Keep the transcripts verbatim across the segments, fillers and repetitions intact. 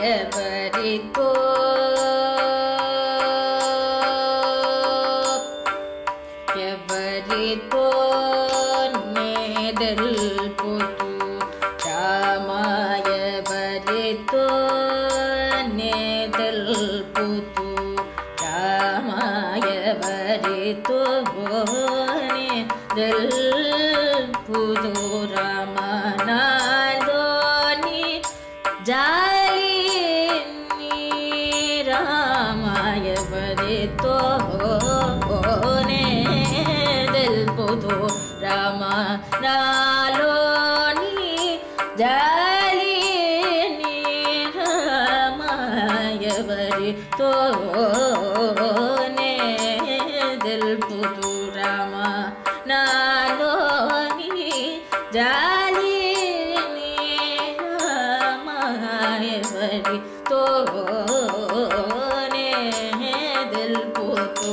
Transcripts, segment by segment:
எவரித்தோ எவரித்தோ நேதல் புது ராமாய எவரித்தோ நேதல் புது ராமாய எவரித்தோ நேதல் புது ராமனாலோனி ஜாலினி ராமாய எவரித்தோ நேதல் புது ராமனாலோனி ஜாலினி ராமாய எவரித்தோ நேதல் புது ராமனாலோனி ஜாலினி ராமாய எவரித்தோ நேதல் புது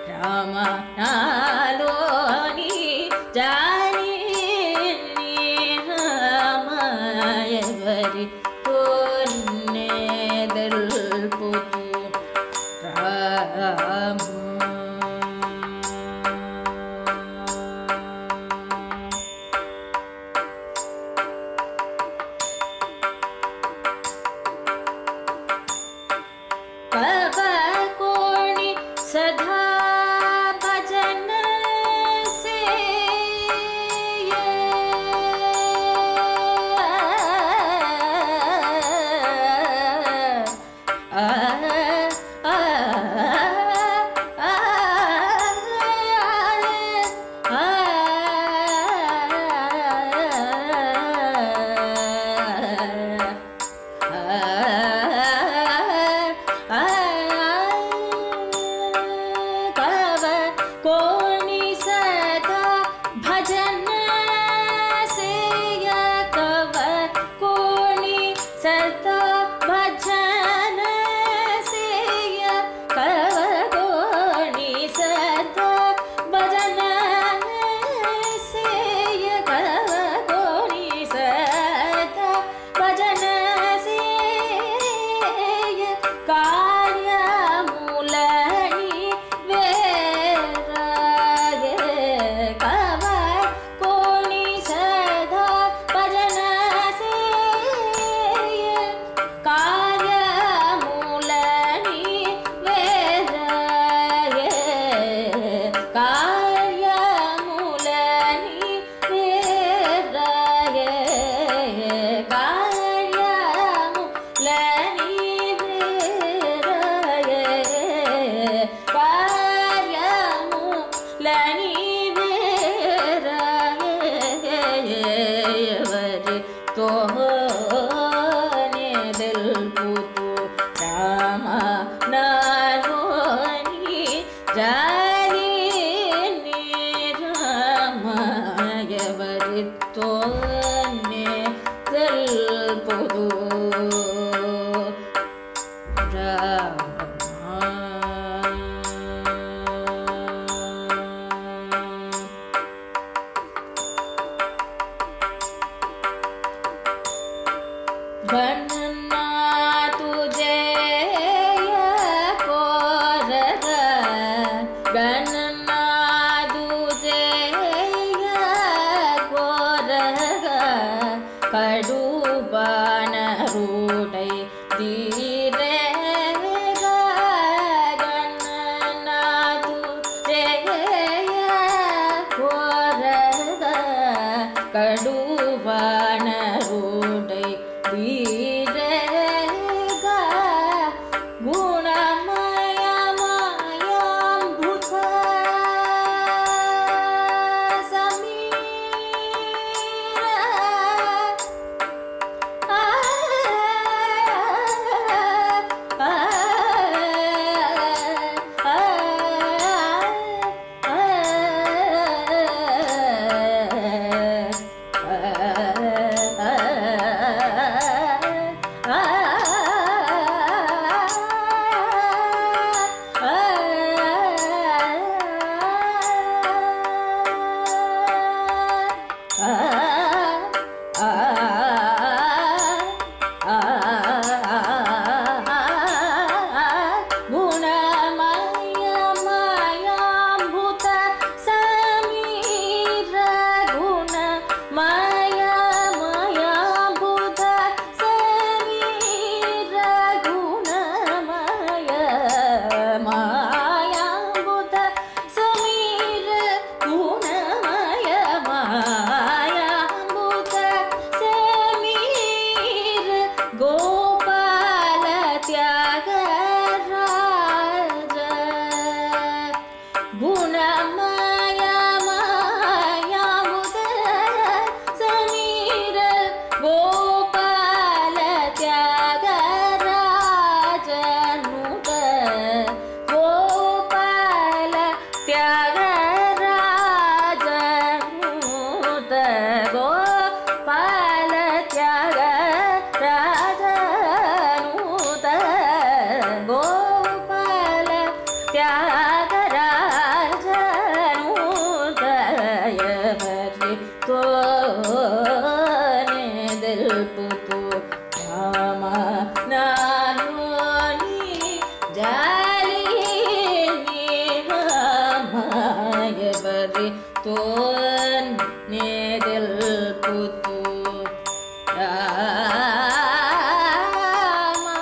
ராமனாலோனி ஜாலினி ராமாய எவரித்தோ நேதல் புது ராம कोणी सदा भजन से आ आ कोणी सदा भजन से कव कोणी सदा भजन से कव कोणी सदा भजन से कव कोणी सदा भजन से कार्य मूलनी ஜாலினி ராமாய எவரித்தோ நேதல் புது गणना तुझे कोरग गणना तुझे कोरग कड़ू बाण रूढ़ै धीरे गणना तुझे कोरग कड़ू बाण रूढ़ै धीरे Rama Nanoni Jali Rama Evari Ton Nedel Putu Rama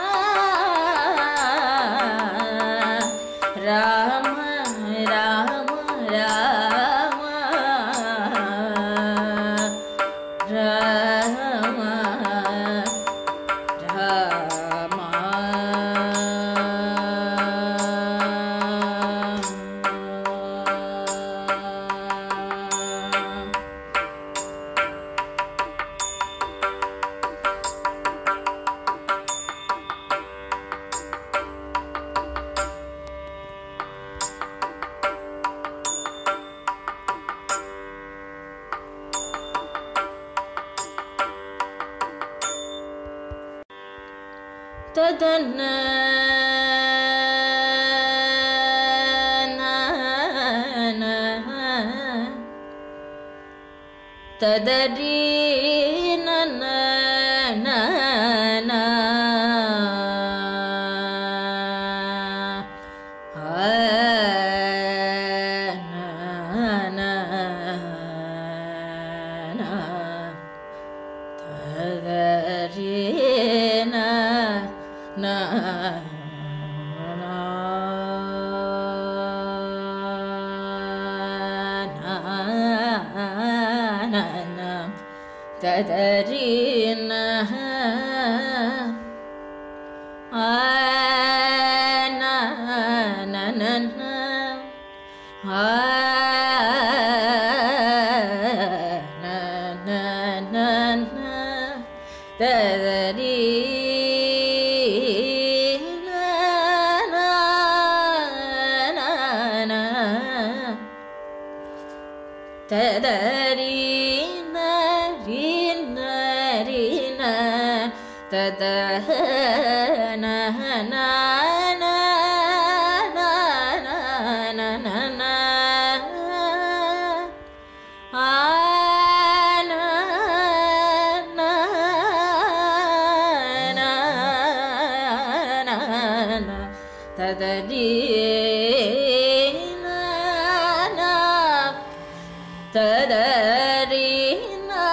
Rama Rama Rama Rama Rama Tadana Tadari na na na na na na Tadari na na na na tadarina na na na na na na na na tadari Tadarina rina rina tadana na na na na na na na ana na na na na tadarina na tadarina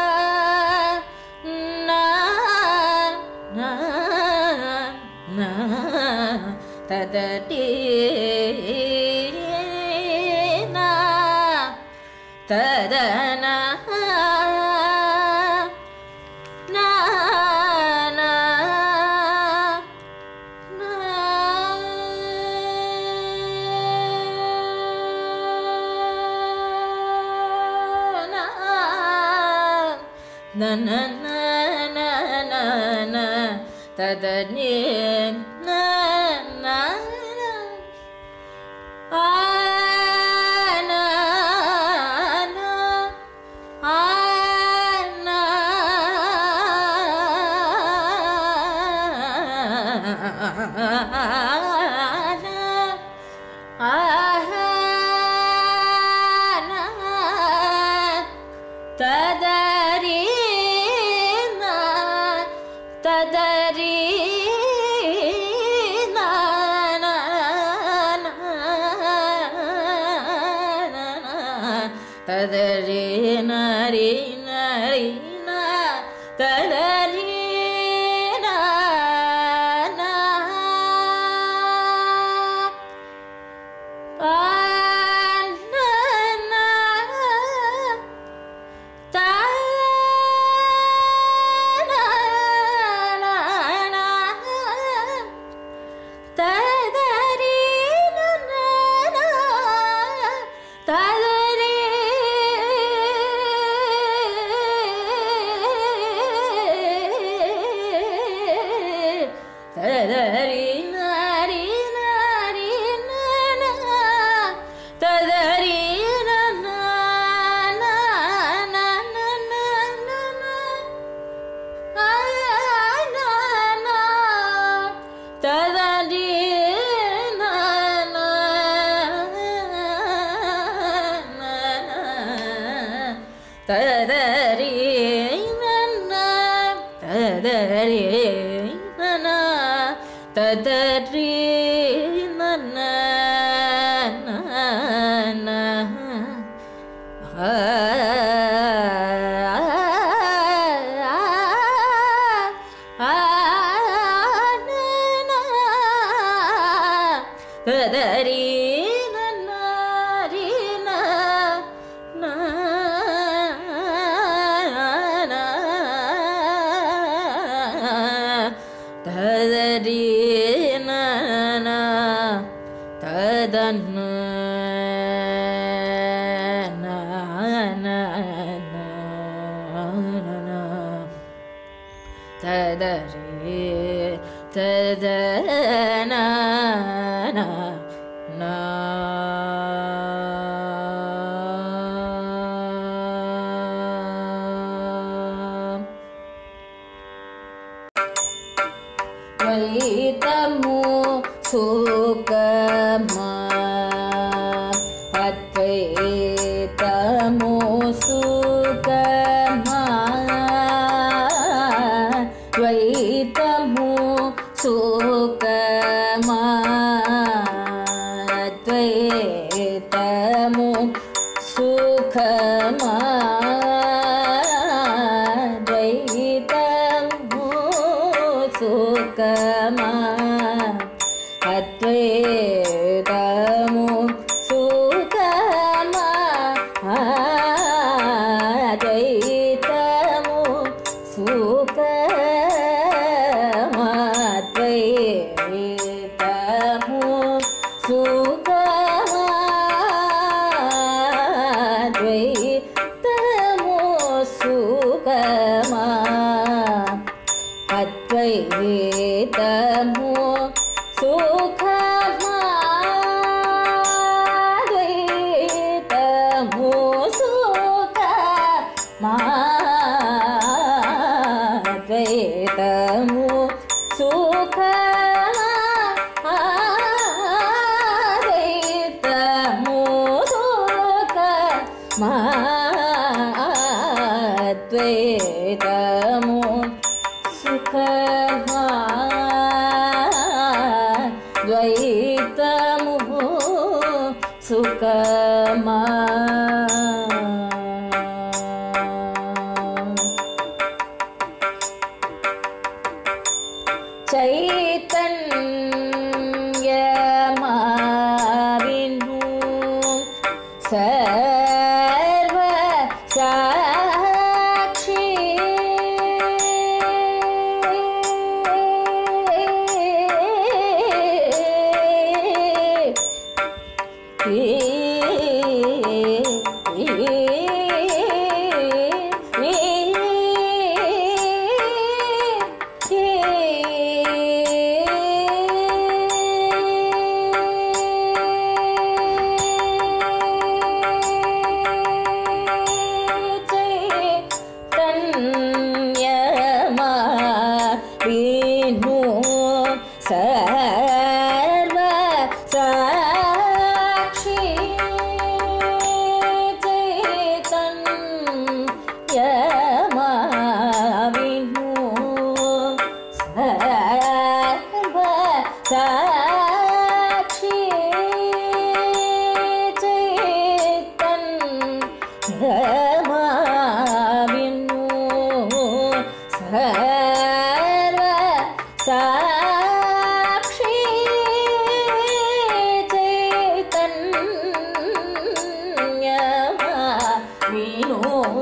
na na na tadarina tadana na na na na na na na na tadani na na na ana na ana tadarina tadarina na na tadarina rina rina tadarina na tadari na na ததரி நன ததரி நன நன ததரி நன ரி ந ந ததரி நன ததன ததரி ததன வைத்தமு சுகமா அத்வைத்தமு சுகமா வைத்தமு சுகமா அத்வைத்தமு சுகமா துவைத்தமு சுகமா அத்வைத்தமு சுகமா அத்வைத்தமு சுகமா அத்வைத்தமு சுகமா அத்வைத்தமு சுகமா அத்வைத்தமு சுகமா அத்வைத்தமு சுகமா அத்வைத்தமு சுகமா அத்வைத்தமு சுகமா அத்வைத்தமு சுகமா துவைத்தமு சுகமா சைதன்யமாவினு சர்வ சாட்சி தன்யமாவினு சர்வ சாட்சி சைதன்யமாவினு சர்வ சாட்சி சைதன்யமாவினு சர்வ சாட்சி சைதன்யமாவினு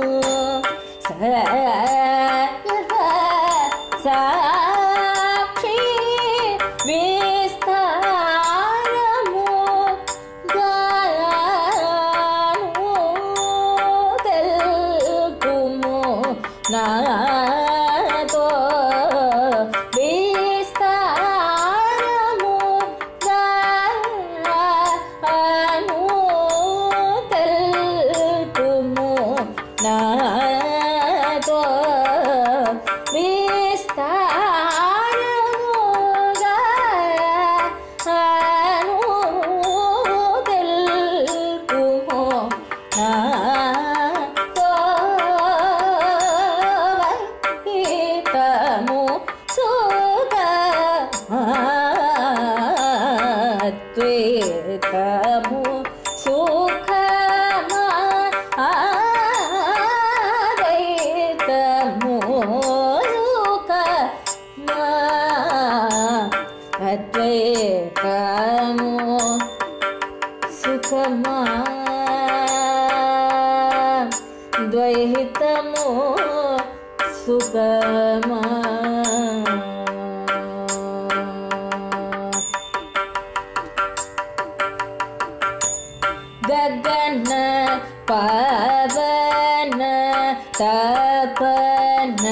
சர்வ சாட்சி விஸ்தாரமு காரணு தெல்குமு நாதோ விஸ்தாரமு காரணு தெல்குமு நாதோ விஸ்தாரமு ತಪನ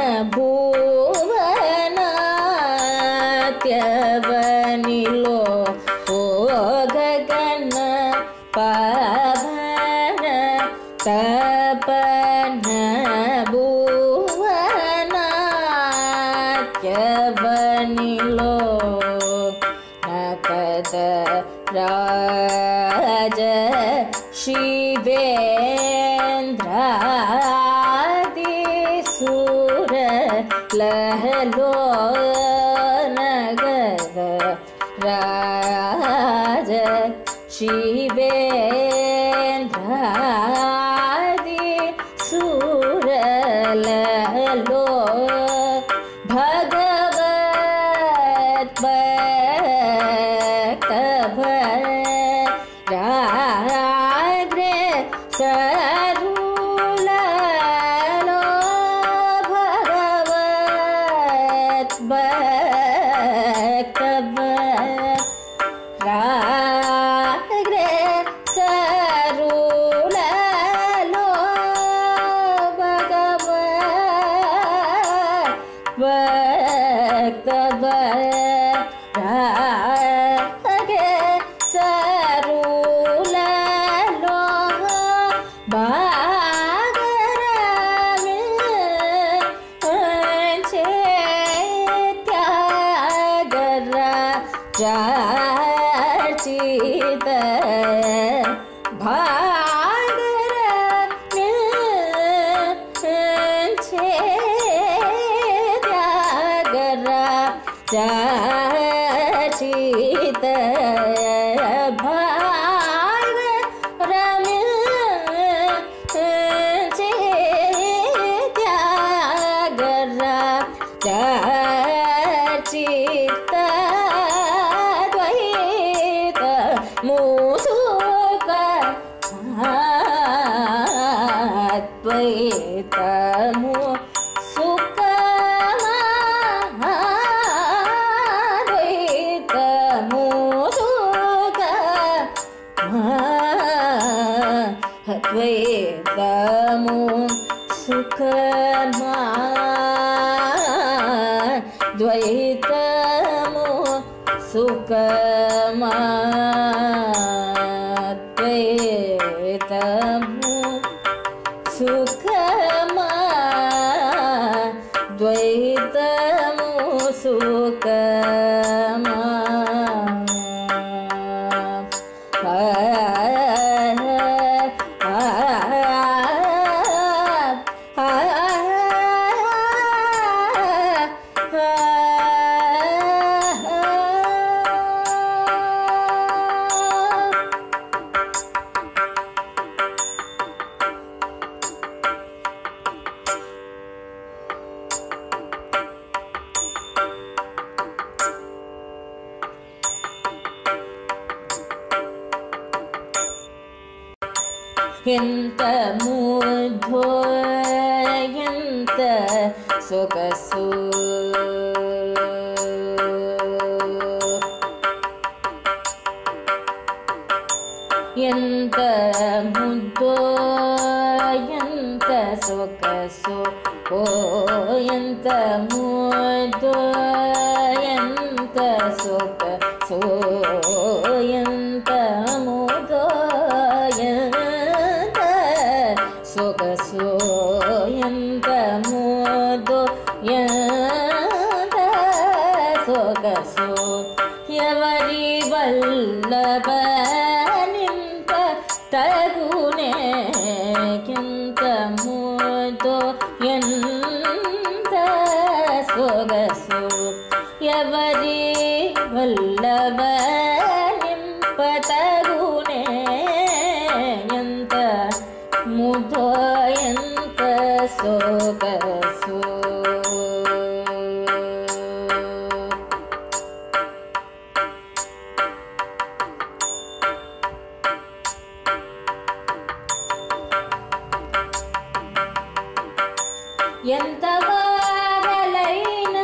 ಭುವನಾತ್ಯವನಿಲೋ ಓ ಗಗನ ಪವನ ತಪನ ಭುವನಾತ್ಯವನಿಲೋ ನಕದ ರಾಜ ಶಿವೇಂದ್ರಾದಿ ಸೂರ ಲಹಲೋ ನಗದ ರಾಜ ಶಿವೇಂದ್ರಾದಿ ಸೂರ ಲಹಲೋ ಭಗವತ್ ಭಕ್ತಭ ರಾಗ್ರೆ ಸರುಲಲೋ ಭಗವತ್ ಭಕ್ತಭ ರಾಗ್ರೆ ಸರುಲಲೋ ಭಗವತ್ ಭಕ್ತಭ ರಾಗೆ ಸರುಲಲೋ ಭಾಗರಮೆ ತ್ಯಾಗರಾಜ ಚಿತ ಭಾಗರಮೆ ತ್ಯಾಗರಾಜ ಚಿತ ಭಾಗರಮೆ ತ್ಯಾಗರಾಜ ಚಿತ್ತ ದ್ವೈತ ಮೂಸುಕ ದ್ವೈತ ಮೂಸುಕ ದ್ವೈತ ಮೂಸುಕ ದ್ವೈತ ಮೂಸುಕ ದ್ವೈತ ಮೂಸುಕ ದ್ವೈತ ಮೂಸುಕ ದ್ವೈತ ಮೂಸುಕ ಎಂತ ಮುದ್ಧೋ ಎಂತ ಸೊಗಸು ಎಂತ ಮುದ್ದೋ ಎಂತ ಸೊಗಸು ಓ ಎಂತ ಮುದ್ದೋ ಎಂತ ಸೊಗಸು ಎಂತ ಮುದ್ದೋ ಎಂತ ಸೊಗಸು ಎಂತ ಮುದ್ದೋ ಎಂತ ಸೊಗಸು ಯವರಿ ವಲ್ಲಭ ನಿಂತ ತಗುನೆ ಎಂತ ಮುದ್ದೋ ಎಂತ ಸೊಗಸು ಯವರಿ ವಲ್ಲಭ ನಿಂಪ ತಗುನೆ ಎಂತ ಮುದ್ದೋ ಎಂತ ಸೊಗಸು ಎಂತ ವಾರಲೈನ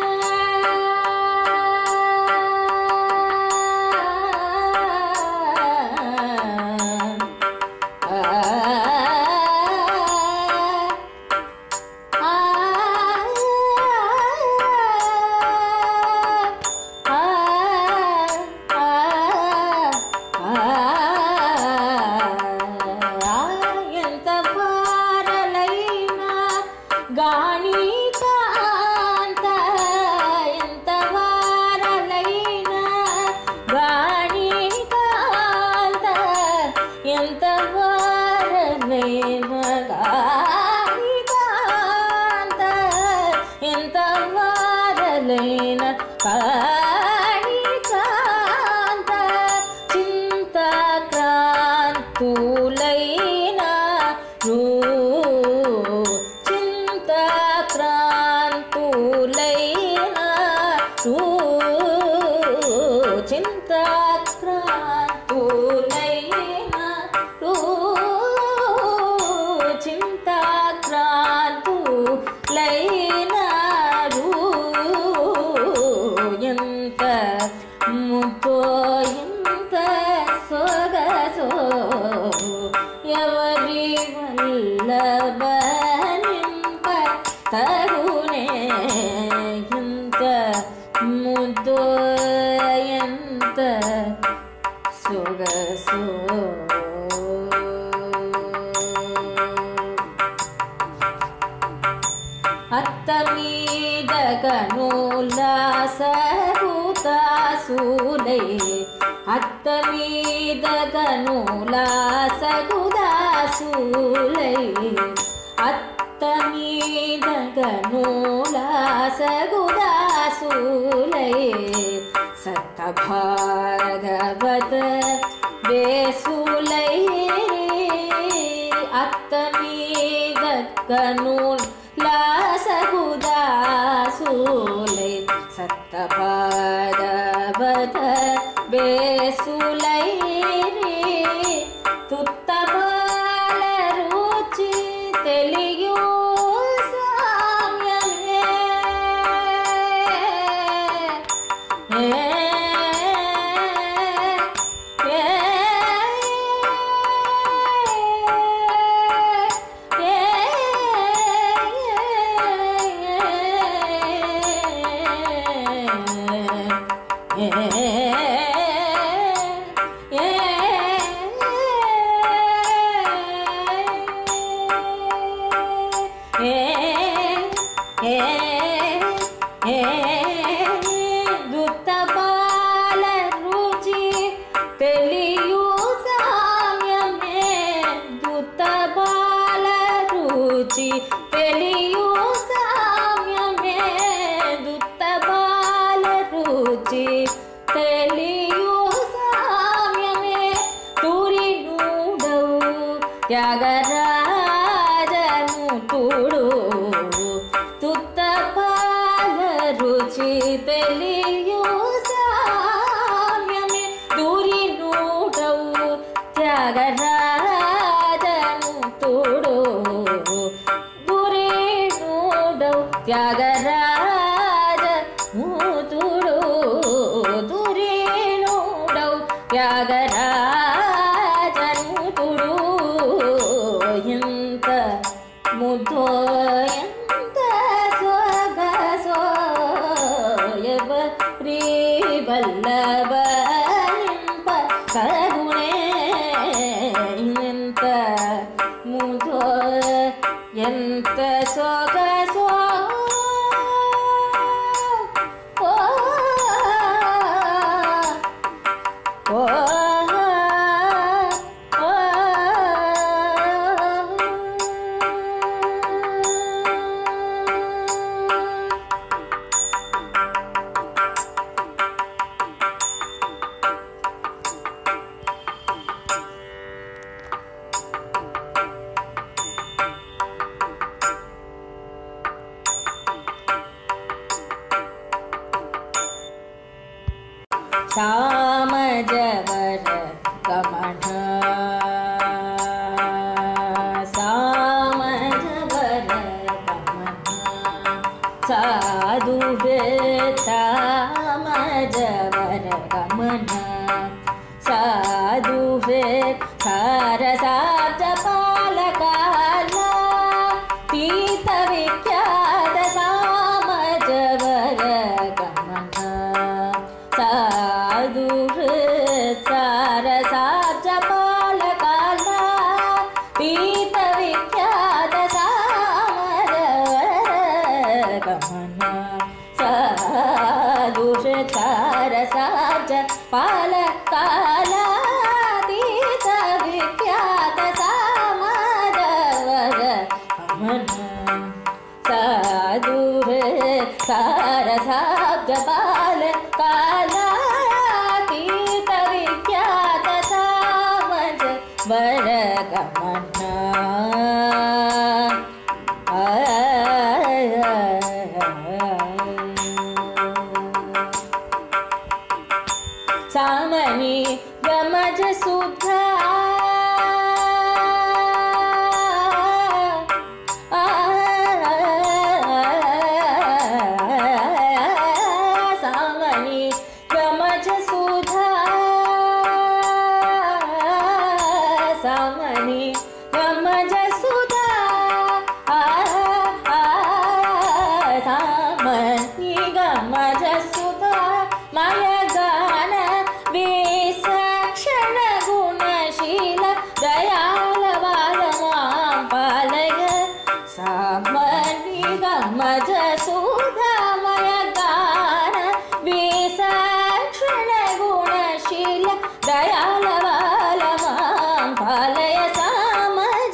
కాళికాంతులైన కాళికాంత చింతాక్రాంతులైన రూ చింతాక్రాంతులైన రూ చింతాక్రాంతులైన రూ చింతాక్రాంతులైన రూ ఎంత ముద్దో ఎంత సొగసో ఎవరి వల్లభనింప తగునే ఎంత ముద్దో ఎంత సొగసో అత్త మీద కనులాసగుదాసులై అత్త మీద కనులాసగుదాసులై అత్త మీద కనులాసగుదాసులై సత్త భాగవత వేసులై అత్త మీద కనుల లాసగుదాసులై సత్త భాగవత వేసులై తుత్త బాల రుచి తెలియు సామ్యమే దుత్త బాల రుచి తెలియు సామ్యమే దుత్త బాల రుచి తెలియు సామ్యమే దుత్త బాల రుచి తెలియు సామ్యమే తూరి నూడవు త్యాగరాజను తూడు తుత్త బాల రుచి తెలియు సామ్యమే తూరి నూడవు త్యాగరాజను తూడు దురి నూడవు త్యాగరాజ మూతుడు దురి నూడవు త్యాగరాజనుతుడు ఎంత ముద్దో ఎంత సొగసో ఎవరి వల్లభనింప తగునే ఎంత ముద్దో ఎంత సొగసో सामजवर गमन सामजवर गमन साधुवे सामजवर गमन साधुवे सारसाब्जपालकाला तीत विख्यात सामजवर गमन सारसाब्जपालकाला तीत विख्यात सामजवर गमन साधुर सारसाब्जपालकाला तीत विख्यात सामजवर गमन साधुर सारसा साब्जपाल कालातीत विख्यात सामज वरगमना सामनी गमज सुधा सामनी गमज सुधा सामनी गमज सुधा सामनी गमज सुधा माया गान विसक्षण गुणशील दयाल वारमां पालय सामनी गमज सुधा माया गान विसक्षण गुणशील दयाल वारमां पालय सामज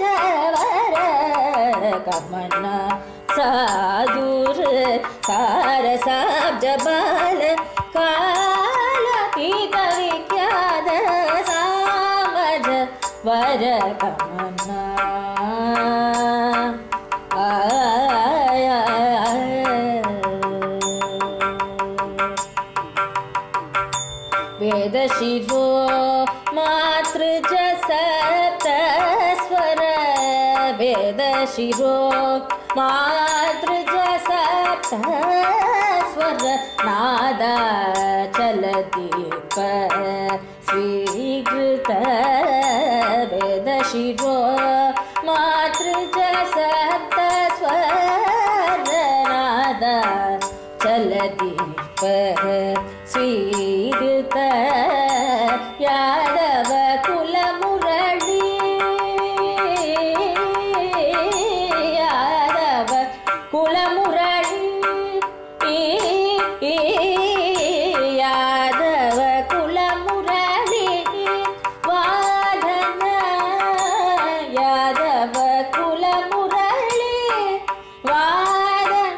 वरगमना साधुर सार साब्जपाल कालातीत विख्यात सामज वरगमना वेद शिरो मातृज सप्त स्वर वेद शिरो मातृज सप्त स्वर नादा चलदीप स्वीकृत वेद शिरो मातृज सप्त स्वर नादा चलदीप स्वीकृत यादव कुल मुरली यादव कुल मुरली यादव कुल मुरली वादन यादव कुल मुरली वादन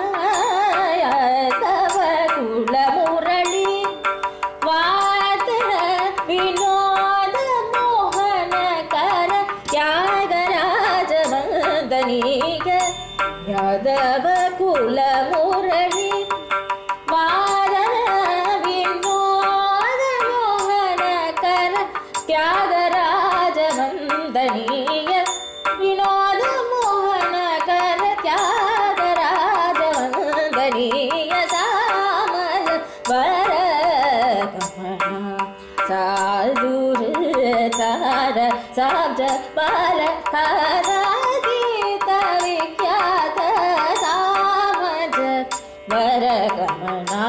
यादव कुल मुरली वादन विनोद मोहन कर त्यागराज वंदनीय यादव कुल मुरली वादन विनोद मोहन कर त्यागराज वंदनीय विनोद मोहन कर त्यागराज वंदनीय सामज वरगमना साधुर सार साब्जपाल कालातीत विख्यात सामज वरगमना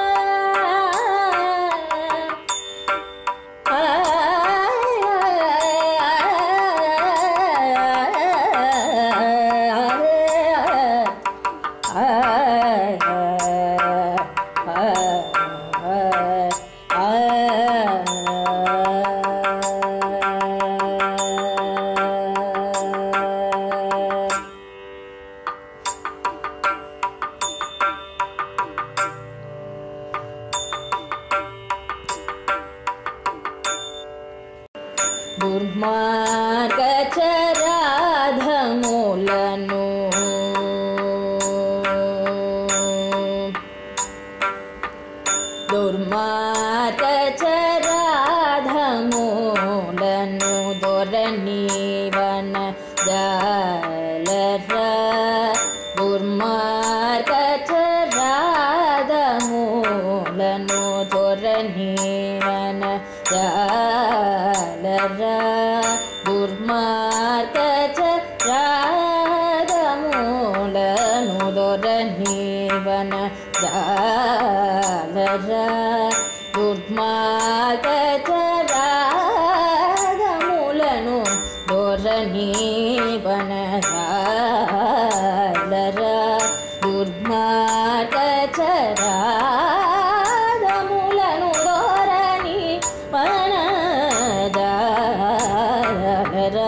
दुर्मार्गचराधमूलनु दुर्मार्गचराधमूलनु दोरणीवन जालर दुर्मार्गचराधमूलनु दोरणीवन जालर दुर्मार्गचराधमूलनु दोरणीवन जालर दुर्मार्गचराधमूलनु दोरणीवन जालर दुर्मार्गचराधमूलनु दोरणीवन जालर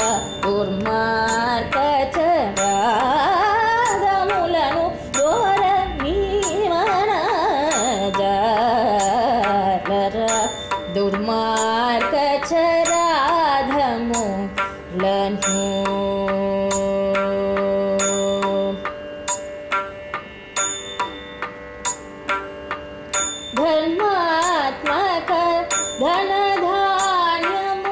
दुर्मार्गचराधमूलनु दोरणीवन దుర్మార్గచరాధములను ధర్మాత్మక ధనధాన్యము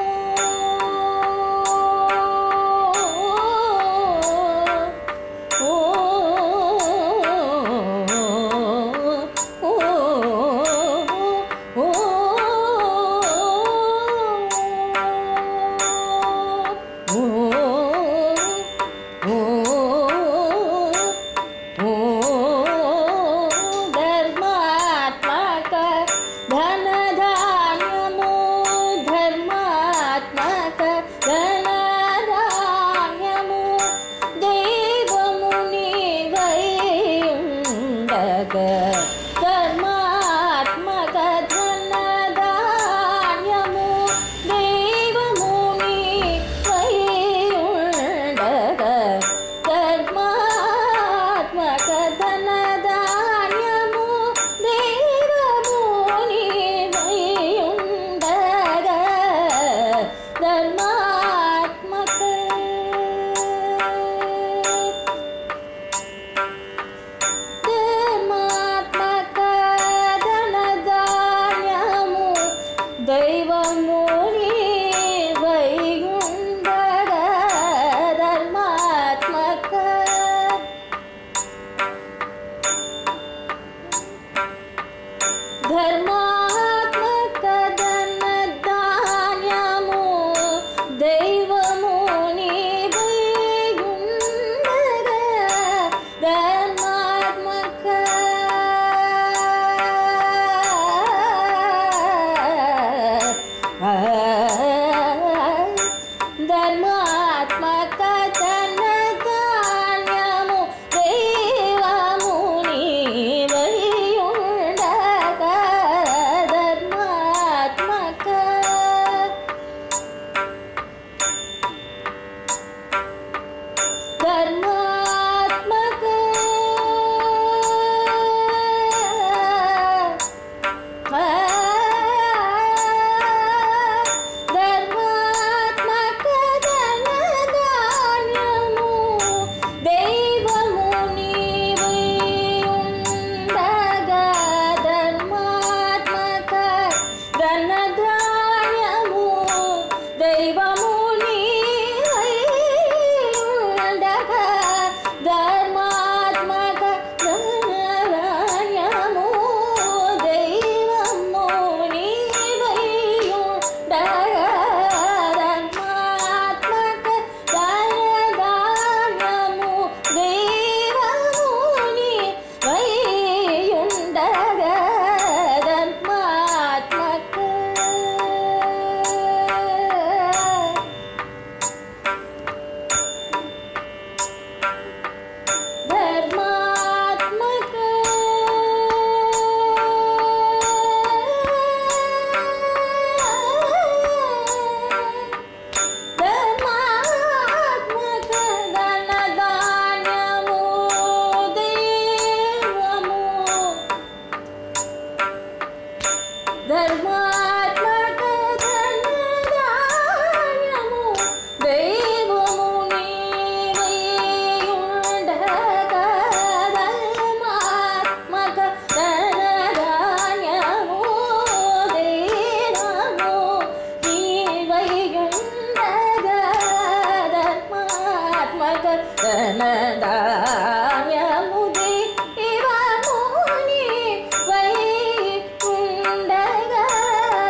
ధనధాన్యముది ఇవముని వైయుండగా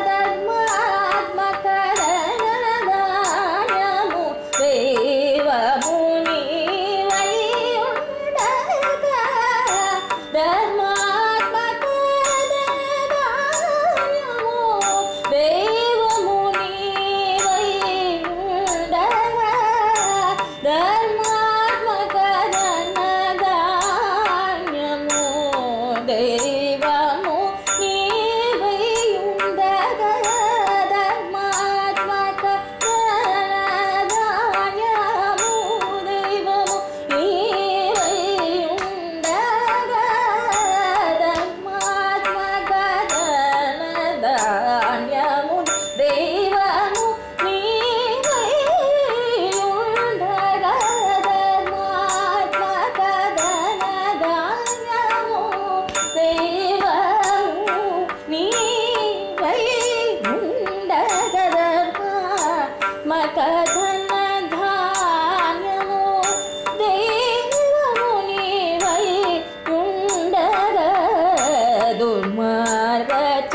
మార్గచ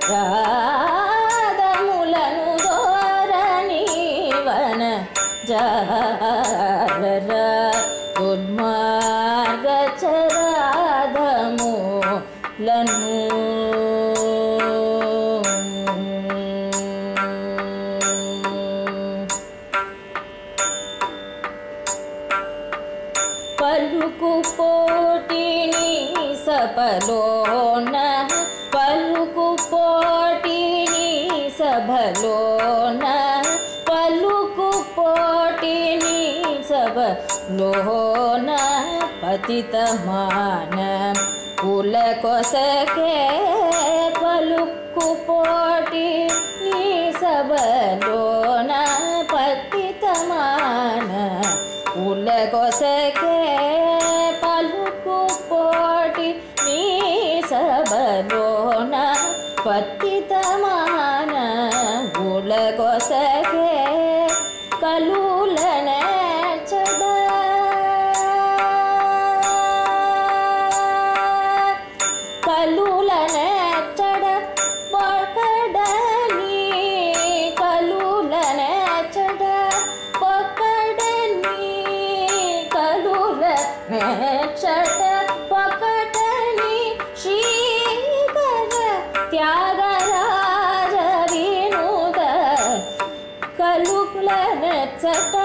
రాధములను దోరనీవన జాలరా దుర్మార్గచ రాధములను పలుకు పోటిని సభలోన పలుకు పోటిని సభలోన పలుకు పోటిని సభలోన పతితమాన కుల కొసకే పలుకు పోటిని సభలోన పతితమాన కుల కొసకే పలుకు పోటి నీ సభలోన పతితమాన కుల కొసకే కలులన చడ కలులన చడ పకడని కలులన చడ పకడని చట పకటని శ్రీకర త్యాగరాజ వినుద కలుకుల చట